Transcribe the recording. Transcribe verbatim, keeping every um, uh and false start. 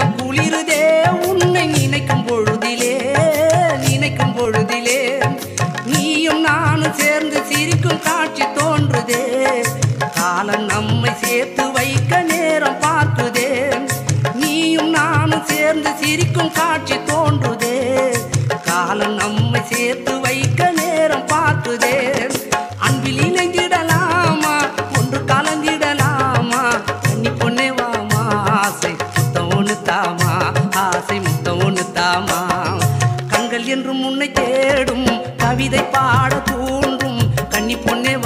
உள்ளம் குளிருதே உன்னை நினைக்கும் பொழுதிலே நினைக்கும் பொழுதிலே நீயும் நானும் சேர்ந்து சிரிக்கும் காட்சி தோன்றுதே காலம் நம்மை சேர்த்து வைக்க நேரம் பார்க்குதே நீயும் நானும் சேர்ந்து சிரிக்கும் காட்சி தோன்றுதே காலம் நம்மை சேர்த்து வைக்க நேரம் பார்க்குதே அன்பில் இணைந்திடலாமா ஒன்று கலந்திடலாமா கன்னி பொண்ணே வாமா ஆசை முத்தம் ஒன்று தாமா ஆசை முத்தம் ஒன்று தாமா கண்கள் என்றும் உன்னை தேடும் கவிதை பாட தூண்டும் கன்னி பொண்ணே